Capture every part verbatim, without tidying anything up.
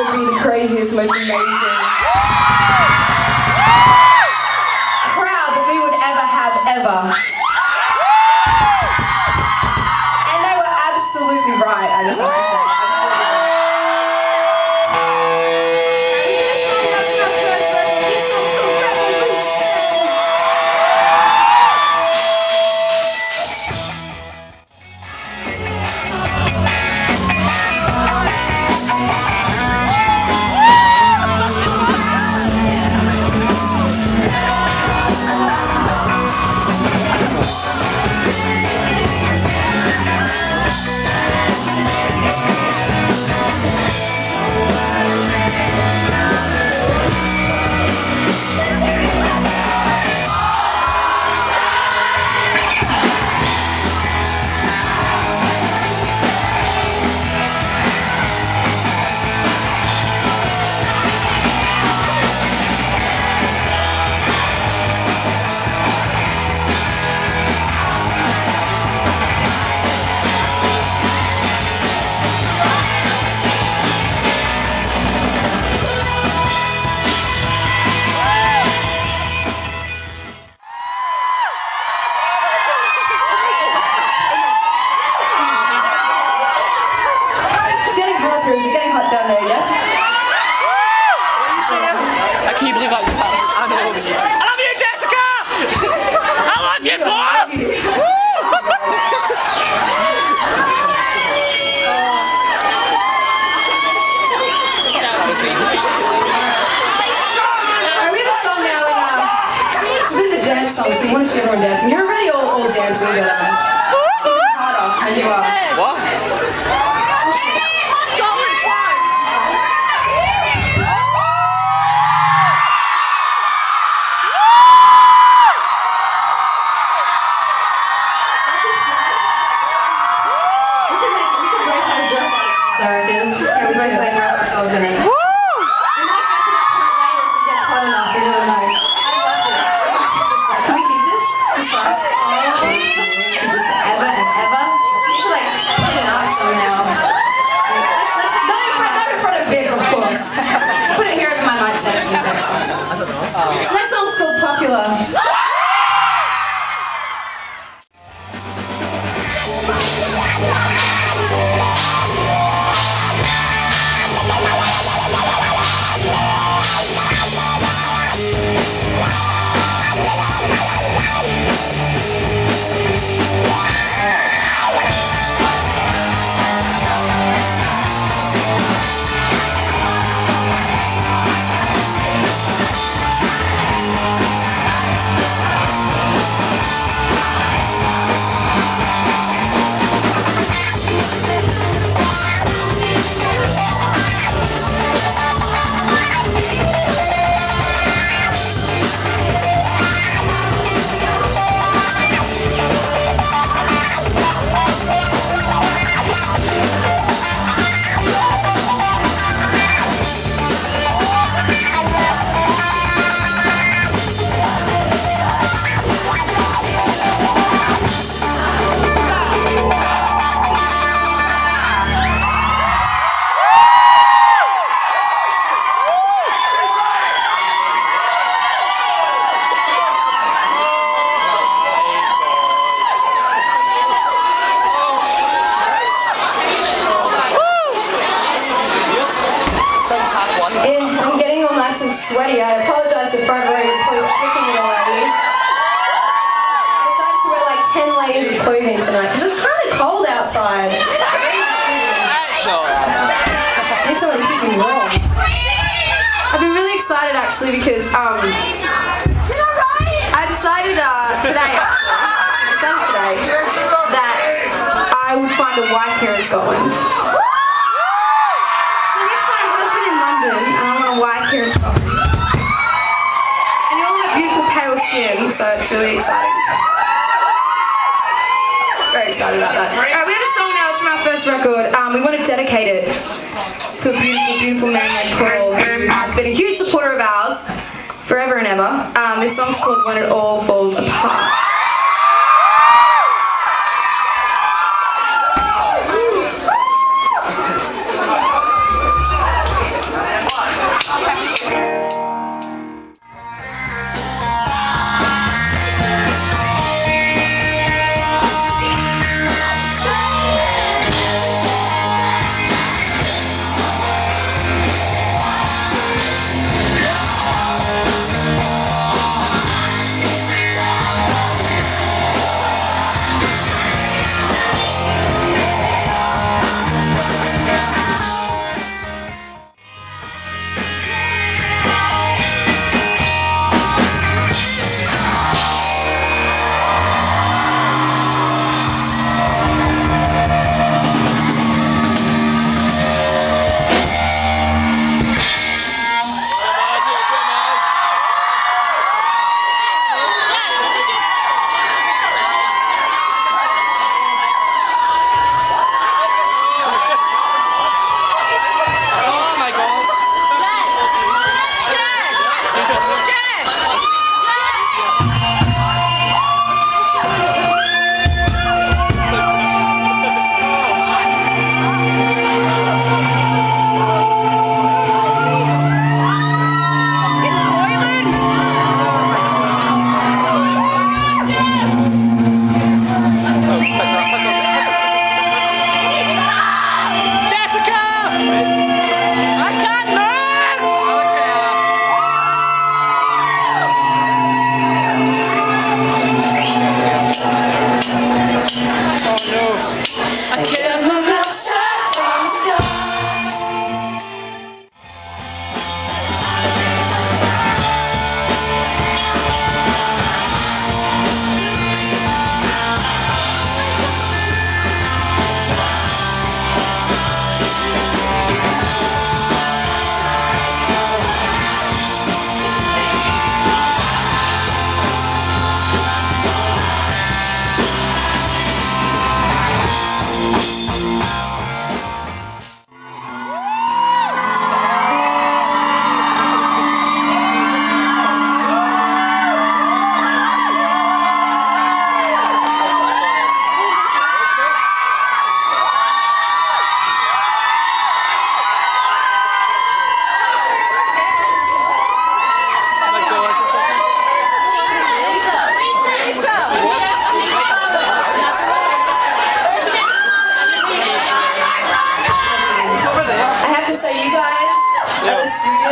would be the craziest, most amazing crowd that we would ever have, ever. And they were absolutely right, I just have to say. Absolutely right. Everyone dancing. You're already all, all dancing, but um, harder as you are. What? We can make, we can break our dress up. Sorry, can we both like wrap ourselves in it? We might get to that point later if it gets hot enough. We never know. Can we keep this? This fast? Is this forever and ever? We need to like split it up somehow. Let's, let's, not, in front, not in front of Vic, of course. Put it here in my nightstand. This next song's called Popular. I'm getting all nice and sweaty. I apologize to front row for flicking it all at you. I decided to wear like ten layers of clothing tonight because it's kind of cold outside. I need someone to keep me warm. I've been really excited actually because um, I decided uh, today, I decided today that I would find a wife here in Scotland. Here in Scotland. And you all have beautiful pale skin, so it's really exciting. Very excited about that. Alright, we have a song now, it's from our first record. Um, we want to dedicate it to a beautiful, beautiful man named Paul, who has been a huge supporter of ours forever and ever. Um, this song's called When It All Falls Apart.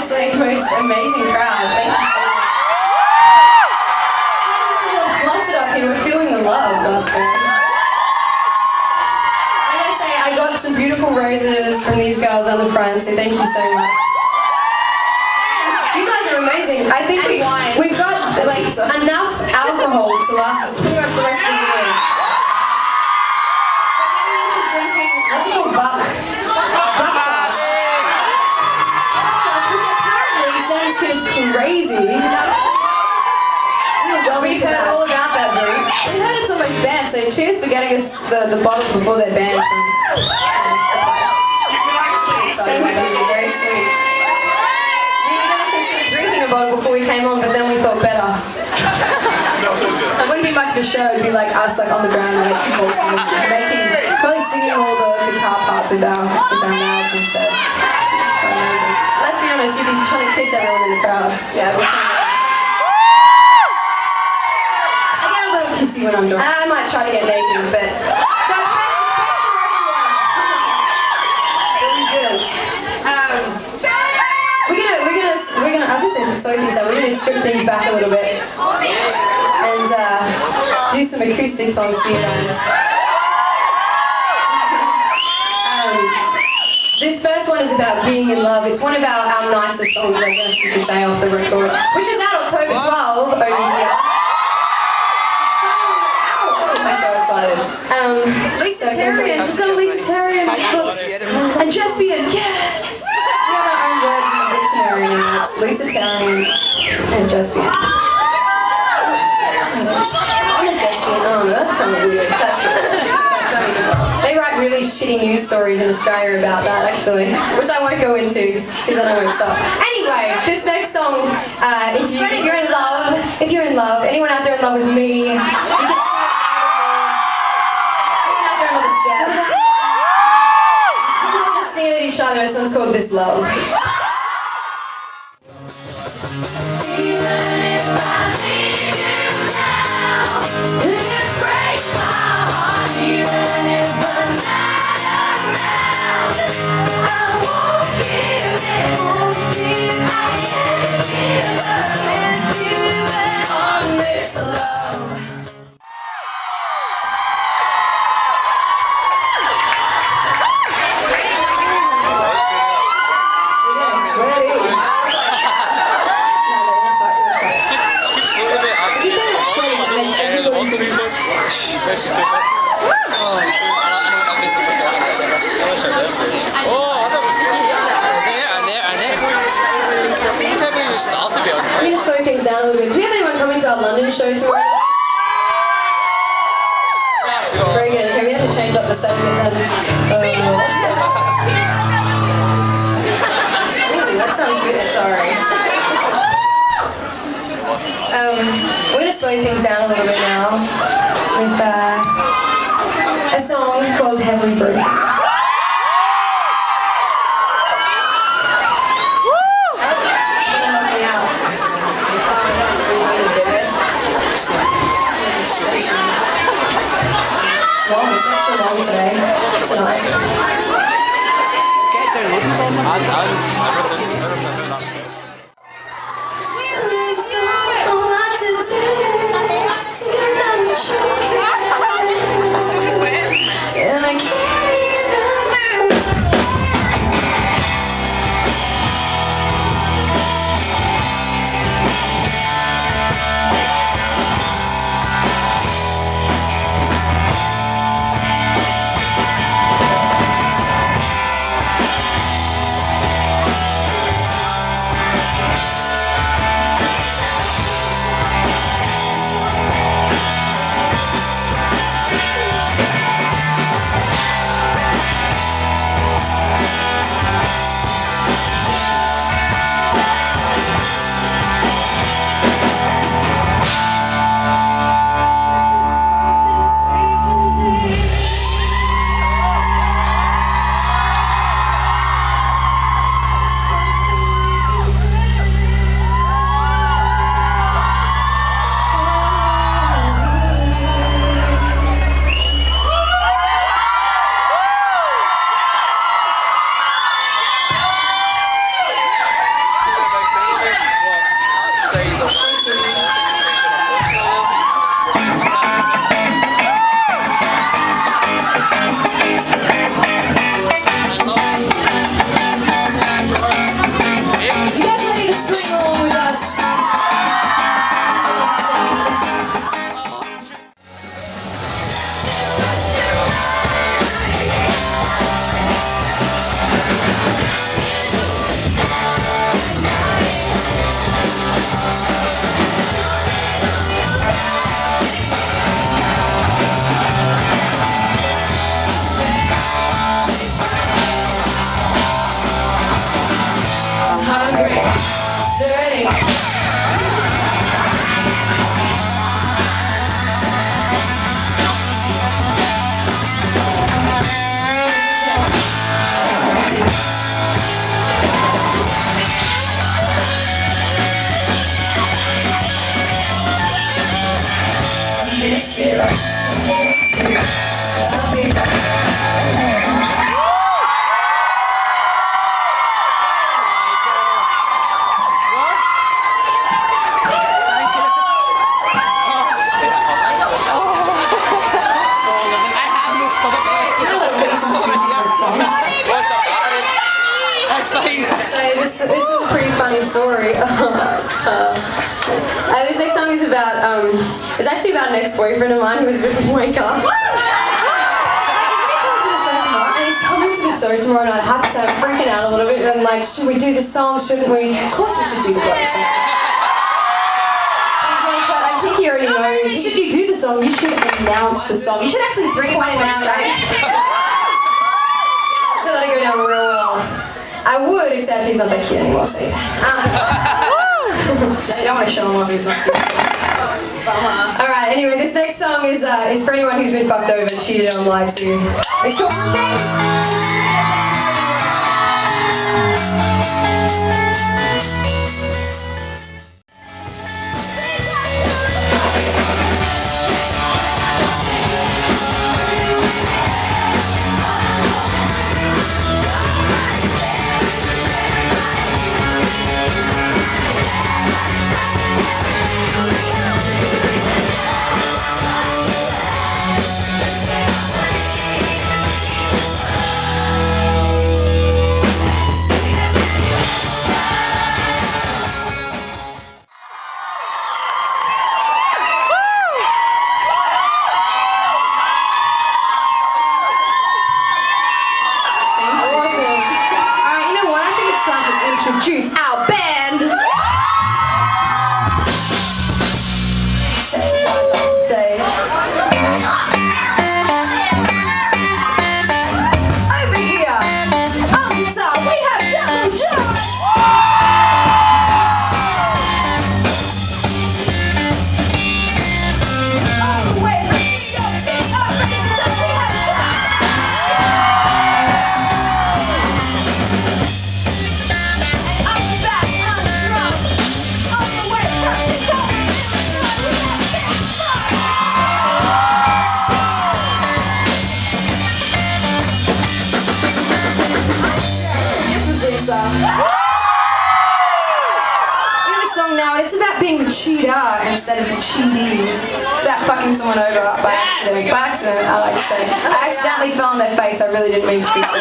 honestly, most amazing crowd. Thank you so much. I'm flustered up here. We're feeling the love last night. I gotta say, I got some beautiful roses from these girls on the front, so thank you so much. You guys are amazing. I think we, we've got like enough alcohol to last pretty much the rest of the year. What's it called? Buck. Buck Pass. Which apparently sounds crazy. Well, we've heard all about that, bro. We heard it's almost banned, so cheers for getting us the, the bottle before they're banned. So very sweet. We were going to consider drinking a bottle before we came on, but then we thought better. It wouldn't be much of a show. It'd be like us, like on the ground, like making, probably singing all the guitar parts with our, with our mouths instead. Amazing. Let's be honest, you'd be trying to kiss everyone in the crowd. Yeah, we're trying to. I get a little kissy when I'm drunk. And I might try to get naked, but. So it's best, it's best for everyone. But we do. Um, we're gonna, we're gonna, we're gonna, I was just saying, slow things down. We're gonna strip things back a little bit. And uh, do some acoustic songs for you guys. Um, this first one is about being in love. It's one of our, our nicest songs, I guess you could say, off the record, which is out October twelfth over here. I'm so excited. Um, Lisa so Tarian, just got Lisa Tarian books. And Jespian, yes! We have our own words in the dictionary now. It's Lisa Tarian and Jespian. I'm a Jespian. Oh, no, that's kind of weird. That's weird. They write really shitty news stories in Australia about that, actually, which I won't go into because then I won't stop. Anyway, this next song, uh, if, you, if you're in love, if you're in love, anyone out there in love with me, you can sing anyone out there in love with Jess. We're just singing at each other. This one's called This Love. I'm going to slow things down a little bit. Do we have anyone coming to our London show tomorrow? Very good. Okay, we have to change up the set a bit then. Uh, Ooh, that sounds good. Sorry. Um, we're going to slow things down a little bit now with uh, a song called Heavily Broken. Long, it's extra long today. It's nice. And I can't Story. uh, this next song is about, um, it's actually about an ex-boyfriend of mine who was a bit of a wanker. And he's coming to the show tomorrow night. I have to say, I'm freaking out a little bit. I'm like, should we do the song? Shouldn't we? Of course we should do the bloody song. I think he already knows. Not only should you do the song, you should announce the song. You should actually bring one out, right? So let it go down real well. I would, except he's not that cute anymore, so yeah. Um, just, I don't want to show him off, he's not cute. Alright, anyway, this next song is uh, is for anyone who's been fucked over, cheated on, lied to. It's called Thanks! Introduce our band. Stage. Over here, on the top, we have Double John. All the way from New York City, up right to the top, we have John. Now, and it's about being the cheater instead of the cheating. It's about fucking someone over by accident. By accident, I like to say. I accidentally fell on their face, I really didn't mean to be so.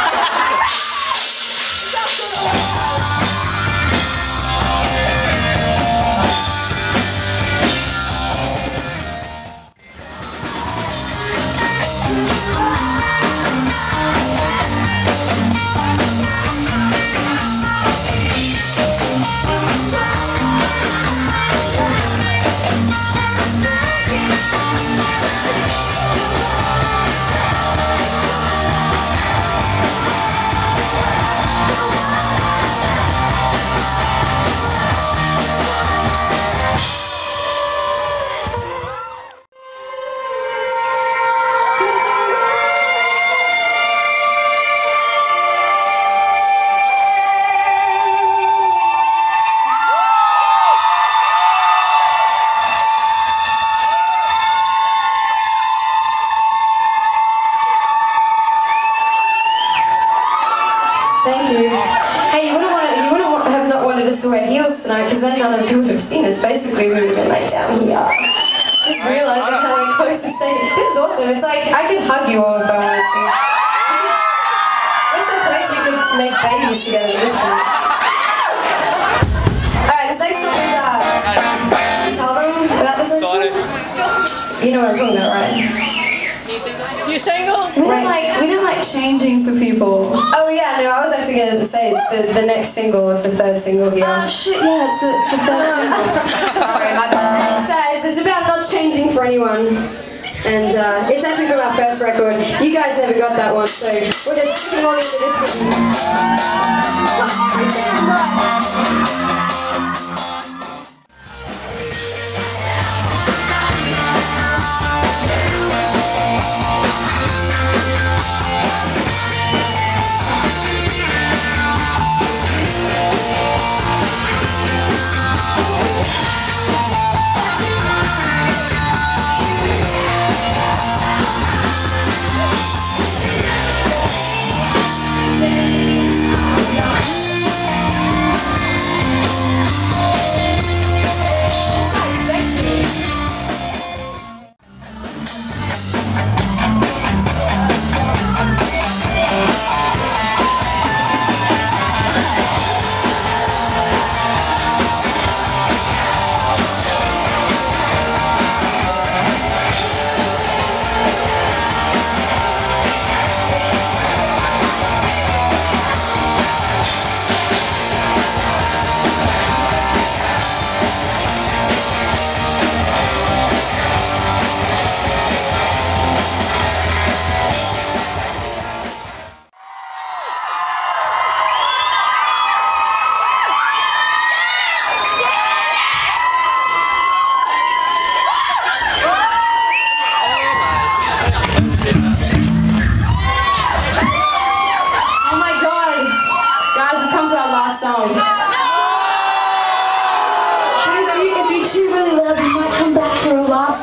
Thank you. Hey, you wouldn't want to, you wouldn't want, have not wanted us to wear heels tonight, because then none of you would have seen us. Basically, we would have been like down here. Just realizing how we're close to stage. This is awesome. It's like I could hug you all if I wanted to. We're so close we could make babies together at this point. Alright, this next song is uh, tell them about this next song. You know what I'm talking about, right? New single? We don't like we don't like changing for people. Oh yeah, no, I was actually gonna say it's the, the next single, it's the third single here. Oh shit, yeah, it's the, it's the third single. Sorry, my bad. So it's, it's about not changing for anyone. And uh, it's actually from our first record. You guys never got that one, so we're just singing all into this thing.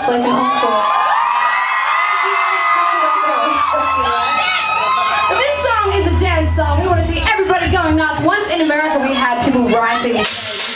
like an encore. This song is a dance song. We want to see everybody going nuts. Once in America, we had people rising.